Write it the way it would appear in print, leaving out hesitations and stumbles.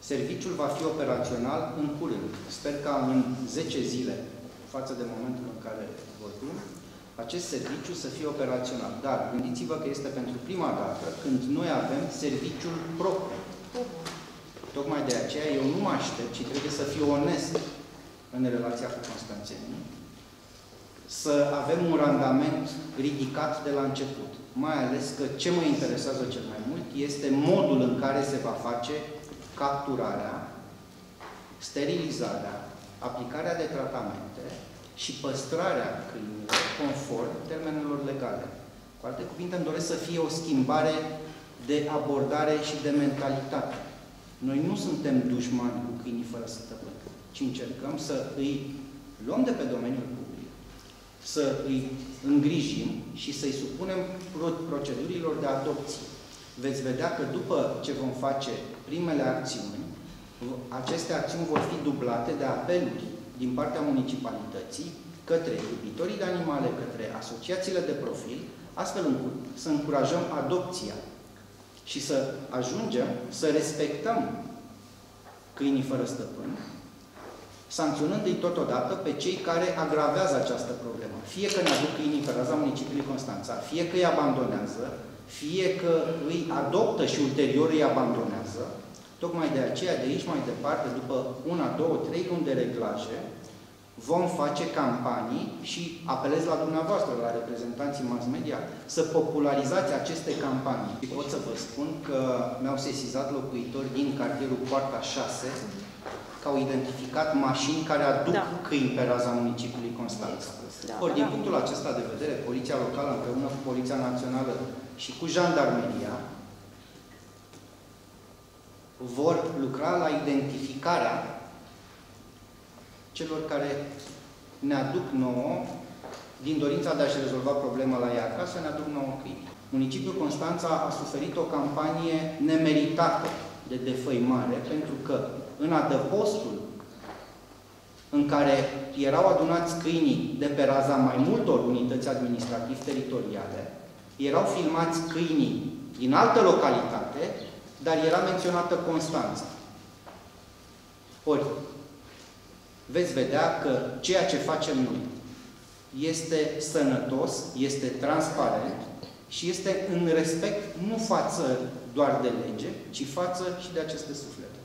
Serviciul va fi operațional în curând. Sper ca în 10 zile, față de momentul în care vorbim, acest serviciu să fie operațional. Dar gândiți-vă că este pentru prima dată când noi avem serviciul propriu. Tocmai de aceea eu nu mă aștept, ci trebuie să fiu onest în relația cu constanțenii, să avem un randament ridicat de la început. Mai ales că ce mă interesează cel mai mult este modul în care se va face capturarea, sterilizarea, aplicarea de tratamente și păstrarea câinilor conform termenelor legale. Cu alte cuvinte, îmi doresc să fie o schimbare de abordare și de mentalitate. Noi nu suntem dușmani cu câinii fără stăpân, ci încercăm să îi luăm de pe domeniul public, să îi îngrijim și să-i supunem procedurilor de adopție. Veți vedea că după ce vom face primele acțiuni, aceste acțiuni vor fi dublate de apeluri din partea municipalității către iubitorii de animale, către asociațiile de profil, astfel încât să încurajăm adopția și să ajungem să respectăm câinii fără stăpân, sancționându-i totodată pe cei care agravează această problemă. Fie că ne aduc câinii pe raza municipiului Constanța, fie că îi abandonează, fie că îi adoptă și ulterior îi abandonează. Tocmai de aceea, de aici mai departe, după 1, 2, 3 luni de reglaje, vom face campanii și apelez la dumneavoastră, la reprezentanții mass media, să popularizați aceste campanii. Și pot să vă spun că mi-au sesizat locuitori din cartierul Poarta 6 că au identificat mașini care aduc câini pe raza municipiului Constanța. Ori, din punctul acesta de vedere, Poliția Locală împreună cu Poliția Națională și cu Jandarmeria vor lucra la identificarea celor care ne aduc nouă, din dorința de a-și rezolva problema la ei acasă, ne aduc nouă câini. Municipiul Constanța a suferit o campanie nemeritată de defăimare, pentru că în adăpostul în care erau adunați câinii de pe raza mai multor unități administrativ-teritoriale, erau filmați câinii din altă localitate, dar era menționată Constanța. Ori, veți vedea că ceea ce facem noi este sănătos, este transparent și este în respect nu față doar de lege, ci față și de aceste suflete.